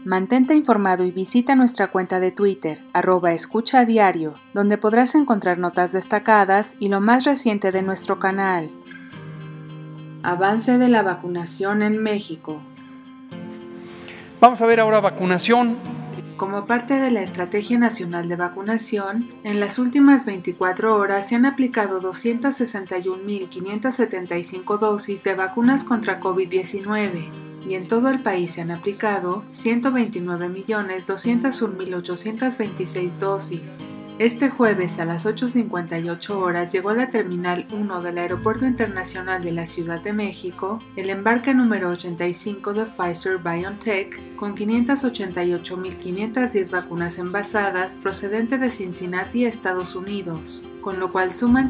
Mantente informado y visita nuestra cuenta de Twitter, @escuchadiario, donde podrás encontrar notas destacadas y lo más reciente de nuestro canal. Avance de la vacunación en México. Vamos a ver ahora vacunación. Como parte de la Estrategia Nacional de Vacunación, en las últimas 24 horas se han aplicado 261.575 dosis de vacunas contra COVID-19 y en todo el país se han aplicado 129.201.826 dosis. Este jueves a las 8:58 horas llegó a la Terminal 1 del Aeropuerto Internacional de la Ciudad de México el embarque número 85 de Pfizer-BioNTech con 588.510 vacunas envasadas procedente de Cincinnati, Estados Unidos, con lo cual suman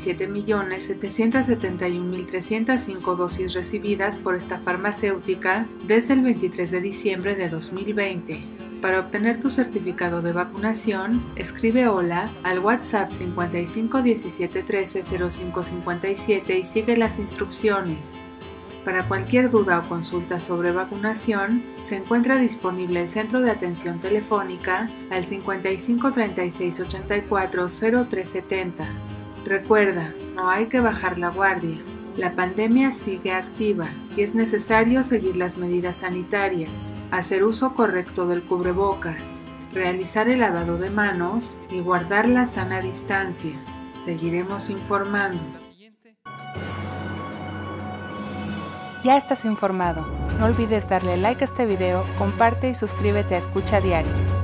37.771.305 dosis recibidas por esta farmacéutica desde el 23 de diciembre de 2020. Para obtener tu certificado de vacunación, escribe hola al WhatsApp 55 17 13 05 57 y sigue las instrucciones. Para cualquier duda o consulta sobre vacunación, se encuentra disponible el centro de atención telefónica al 55 36 84 0370. Recuerda, no hay que bajar la guardia. La pandemia sigue activa y es necesario seguir las medidas sanitarias, hacer uso correcto del cubrebocas, realizar el lavado de manos y guardar la sana distancia. Seguiremos informando. Ya estás informado. No olvides darle like a este video, comparte y suscríbete a Escucha Diario.